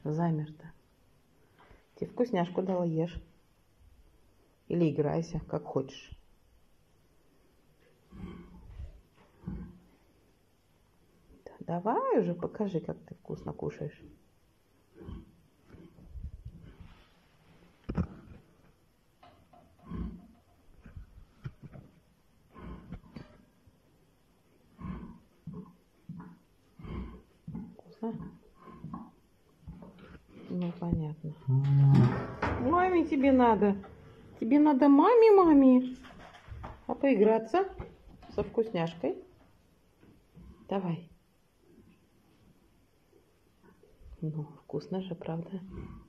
замер-то? Тебе вкусняшку дала, ешь. Или играйся, как хочешь. Давай уже покажи, как ты вкусно кушаешь. Вкусно? Ну, понятно. Маме тебе надо. Тебе надо маме. А поиграться со вкусняшкой? Давай. Ну, вкусно же, правда?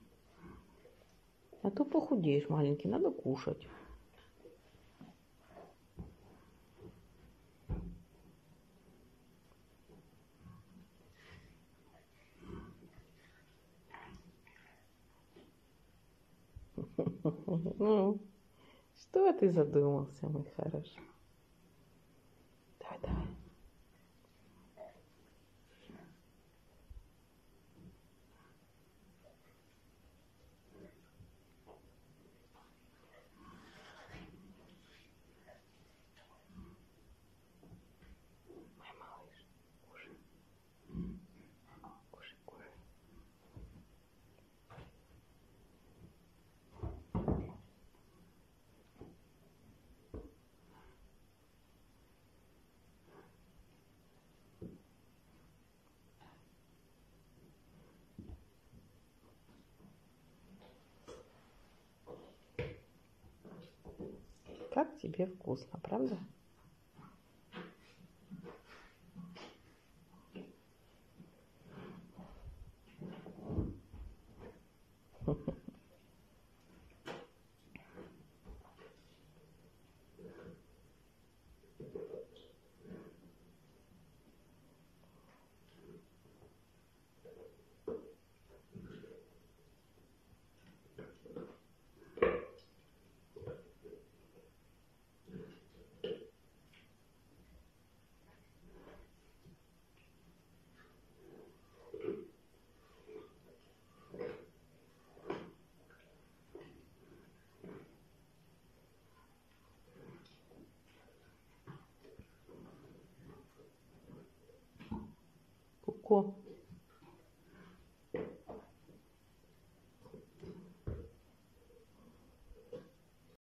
А то похудеешь, маленький, надо кушать. Ну, что ты задумался, мой хороший? Давай. Мой малыш, кушай. Кушай. Как тебе вкусно, правда? Ку-ку.